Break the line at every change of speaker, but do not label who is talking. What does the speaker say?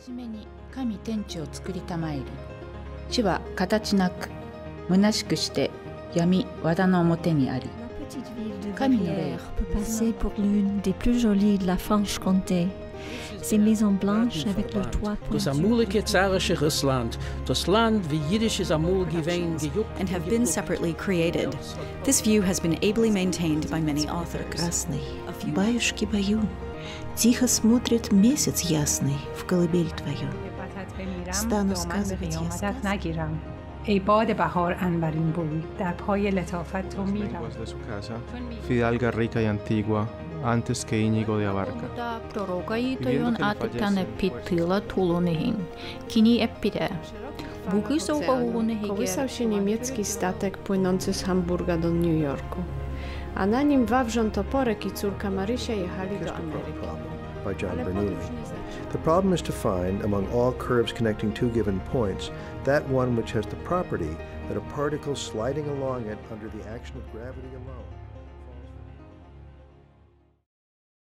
じめに神天地を作りたまえり、地は形なく虚しくして闇藁の表にあり。
La petite ville de Verrières peut passer pour l'une des plus jolies de la Franche-Comté. Ces maisons blanches avec le toit pointu
and have been separately created. This view has been ably maintained by many authors.
Красный, баюшки-баю, тихо смотрит месяц ясный в колыбель твою. Стану сказывать я сказки.
ای باد بهار عنبرین بوی در پای لطافت تو میرم.
Fidalga rica y antigua, antes que Íñigo de Abarca.
Kołysał się niemiecki statek płynący z Hamburga do New Yorku, a na nim Wawrzon Toporek i córka Marysia jechali do Ameryki.
By John Bernoulli. The problem is to find, among all curves connecting two given points, that one which has the property that a particle sliding along it under the action of gravity alone